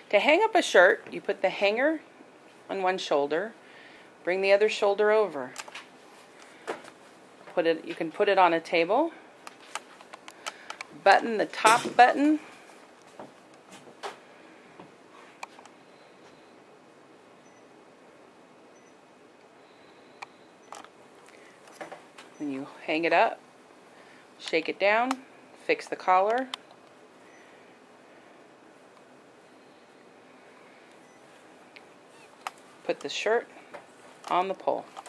To hang up a shirt, you put the hanger on one shoulder, bring the other shoulder over. You can put it on a table, button the top button, and you hang it up, shake it down, fix the collar, put the shirt on the pole.